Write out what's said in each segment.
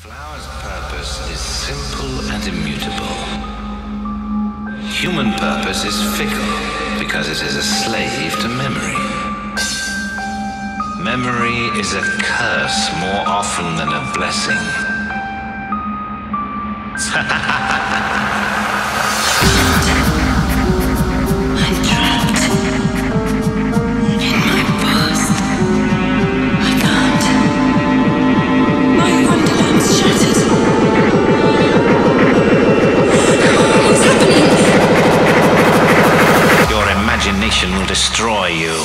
Flower's purpose is simple and immutable. Human purpose is fickle because it is a slave to memory. Memory is a curse more often than a blessing. I'm trapped in my past. I can't. My wonderland's shattered. What's happening? Your imagination will destroy you.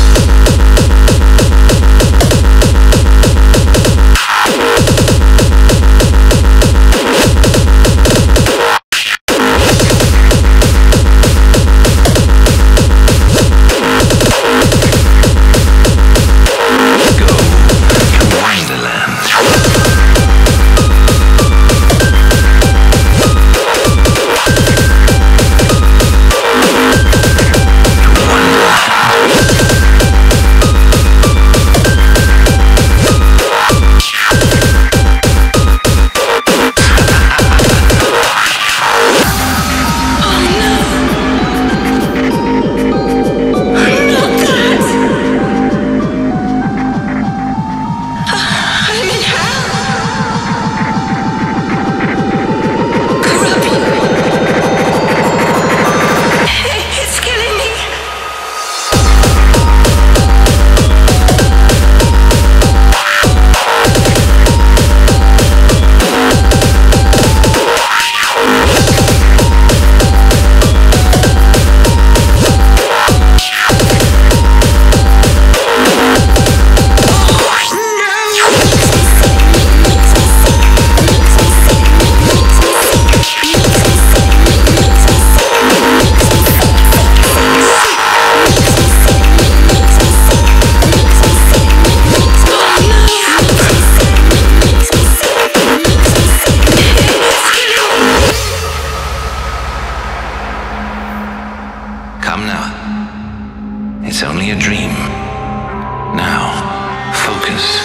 Come now. It's only a dream. Now, focus.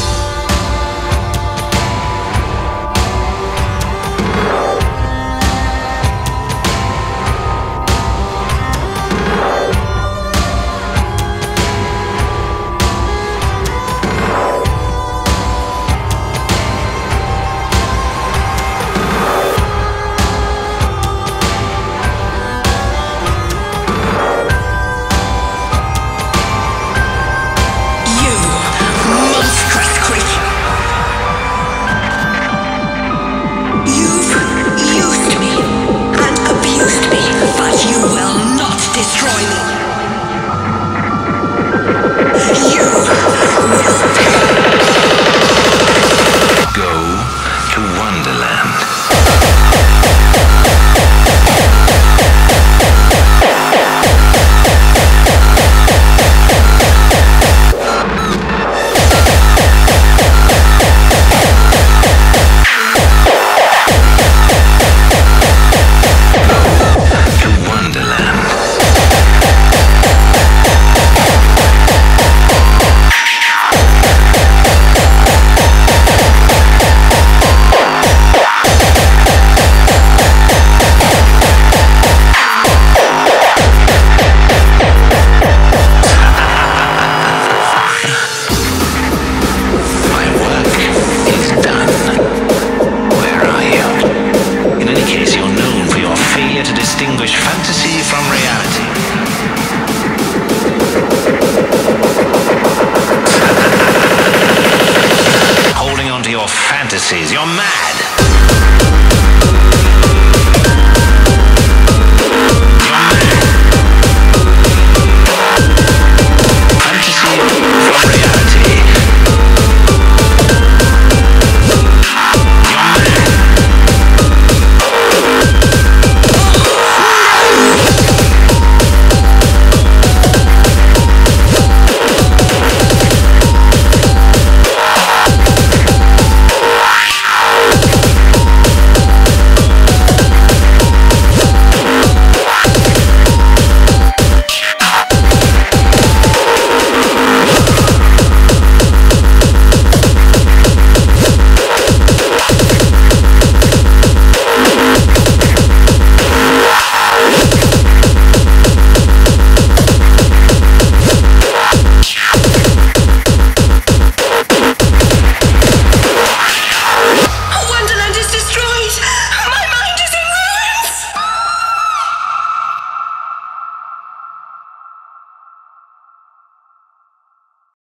Fantasy from reality. Holding on to your fantasies, you're mad.